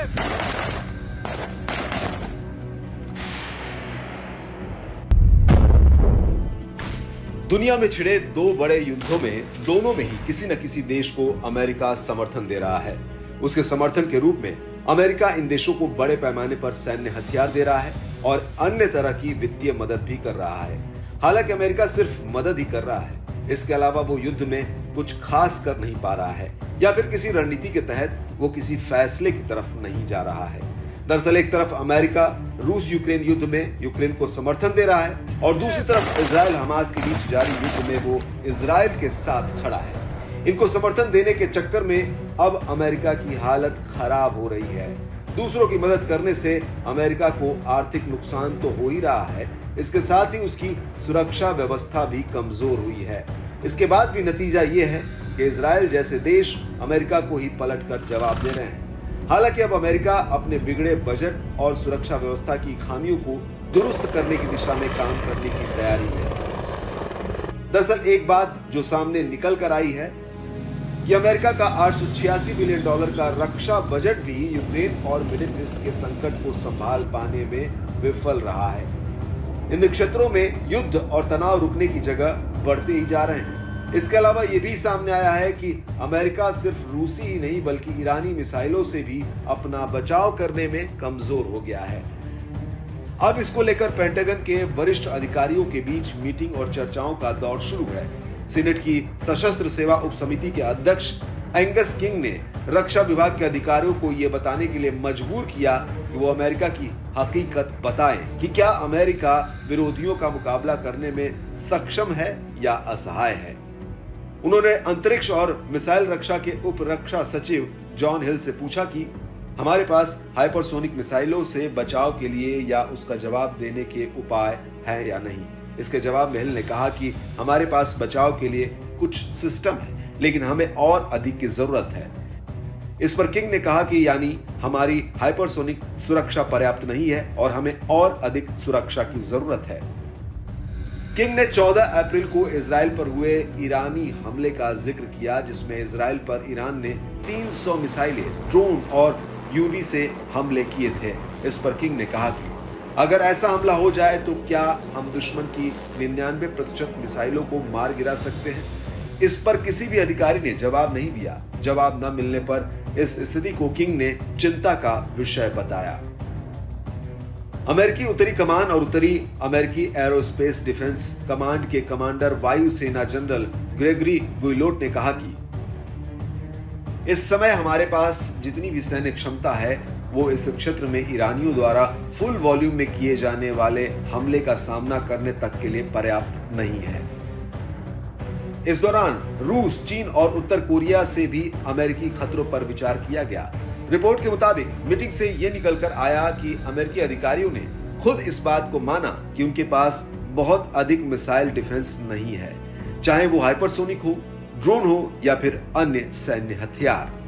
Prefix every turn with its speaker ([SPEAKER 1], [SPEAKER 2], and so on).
[SPEAKER 1] दुनिया में छिड़े दो बड़े युद्धों में दोनों में ही किसी न किसी देश को अमेरिका समर्थन दे रहा है। उसके समर्थन के रूप में अमेरिका इन देशों को बड़े पैमाने पर सैन्य हथियार दे रहा है और अन्य तरह की वित्तीय मदद भी कर रहा है। हालांकि अमेरिका सिर्फ मदद ही कर रहा है, इसके अलावा वो युद्ध में कुछ खास कर नहीं पा रहा है या फिर किसी रणनीति के तहत वो किसी फैसले की तरफ नहीं जा रहा है। दरअसल एक तरफ अमेरिका रूस यूक्रेन युद्ध में यूक्रेन को समर्थन दे रहा है और दूसरी तरफ इजराइल हमास के बीच जारी युद्ध में वो इजराइल के साथ खड़ा है। इनको समर्थन देने के चक्कर में अब अमेरिका की हालत खराब हो रही है। दूसरों की मदद करने से अमेरिका को आर्थिक नुकसान तो हो ही रहा है, इसके साथ ही उसकी सुरक्षा व्यवस्था भी कमजोर हुई है। इसके बाद भी नतीजा ये है कि इजराइल जैसे देश अमेरिका को ही पलटकर जवाब दे रहे हैं। हालांकि अब अमेरिका अपने बिगड़े बजट और सुरक्षा व्यवस्था की खामियों को दुरुस्त करने की दिशा में काम करने की तैयारी में है। दरअसल एक बात जो सामने निकल कर आई है कि अमेरिका का 886 बिलियन डॉलर का रक्षा बजट भी यूक्रेन और मिडिल ईस्ट के संकट को संभाल पाने में विफल रहा है। इन क्षेत्रों में युद्ध और तनाव रुकने की जगह बढ़ते ही जा रहे हैं। इसके अलावा यह भी सामने आया है कि अमेरिका सिर्फ रूसी ही नहीं बल्कि ईरानी मिसाइलों से भी अपना बचाव करने में कमजोर हो गया है। अब इसको लेकर पेंटागन के वरिष्ठ अधिकारियों के बीच मीटिंग और चर्चाओं का दौर शुरू है। सीनेट की सशस्त्र सेवा उप समिति के अध्यक्ष एंगस किंग ने रक्षा विभाग के अधिकारियों को यह बताने के लिए मजबूर किया कि वो अमेरिका की हकीकत बताएं कि क्या अमेरिका विरोधियों का मुकाबला करने में सक्षम है या असहाय है। उन्होंने अंतरिक्ष और मिसाइल रक्षा के उप रक्षा सचिव जॉन हिल से पूछा कि हमारे पास हाइपरसोनिक मिसाइलों से बचाव के लिए या उसका जवाब देने के उपाय हैं या नहीं। इसके जवाब में हिल ने कहा कि हमारे पास बचाव के लिए कुछ सिस्टम है, लेकिन हमें और अधिक की जरूरत है। इस पर किंग ने कहा कि यानी हमारी हाइपरसोनिक सुरक्षा पर्याप्त नहीं है और हमें और अधिक सुरक्षा की जरूरत है। किंग ने 14 अप्रैल को इजराइल पर हुए ईरानी हमले का जिक्र किया, जिसमें इजराइल पर ईरान ने 300 मिसाइलें, ड्रोन और यूवी से हमले किए थे। इस पर किंग ने कहा कि अगर ऐसा हमला हो जाए तो क्या हम दुश्मन की 99% मिसाइलों को मार गिरा सकते हैं। इस पर किसी भी अधिकारी ने जवाब नहीं दिया। जवाब न मिलने पर इस स्थिति को किंग ने चिंता का विषय बताया। अमेरिकी उत्तरी कमान और उत्तरी अमेरिकी एरोस्पेस डिफेंस कमांड के कमांडर वायुसेना जनरल ग्रेगरी गुइलोट ने कहा कि इस समय हमारे पास जितनी भी सैन्य क्षमता है वो इस क्षेत्र में ईरानियों द्वारा फुल वॉल्यूम में किए जाने वाले हमले का सामना करने तक के लिए पर्याप्त नहीं है। इस दौरान रूस, चीन और उत्तर कोरिया से भी अमेरिकी खतरों पर विचार किया गया। रिपोर्ट के मुताबिक मीटिंग से यह निकलकर आया कि अमेरिकी अधिकारियों ने खुद इस बात को माना कि उनके पास बहुत अधिक मिसाइल डिफेंस नहीं है, चाहे वो हाइपरसोनिक हो, ड्रोन हो या फिर अन्य सैन्य हथियार।